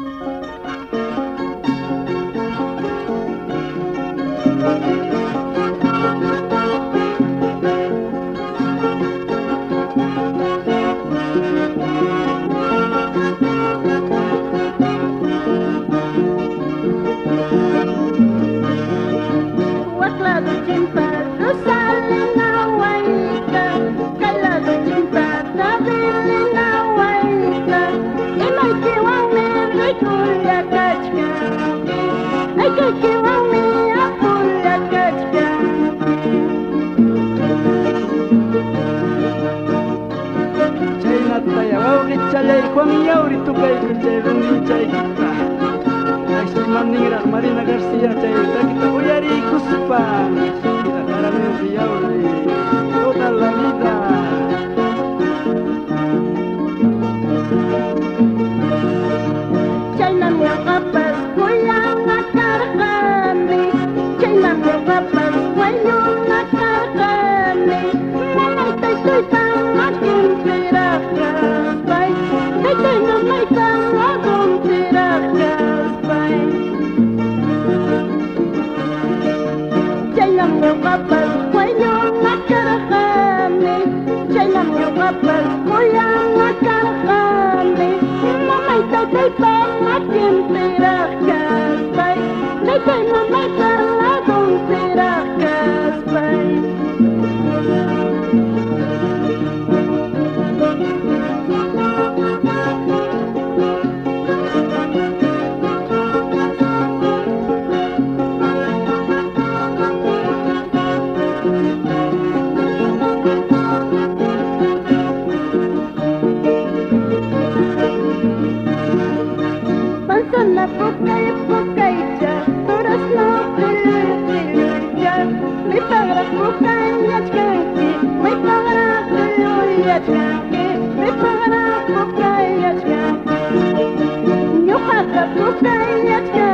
Marina García, kita uyari kuspa, kita harapin toda la vida. China mi kapas kuyang nakarkani, China mi kapas kuyang nakarkani, mamay tay tang akin pirakas bay, tay mamay tang akin pirakas bay. China mi kapas kuyang nakarkani, China mi kapas kuyang nakarkani, mamay tay tang akin pirakas bay, tay mamay tang akin pirakas bay. Pansana pukai ja, terus no pilih ja. Mi pagra pukai ya chkanki, mi pagra pilih ya chkanki, mi pagra pukai ya chkanki. Nyuhaka pukai ya chkanki.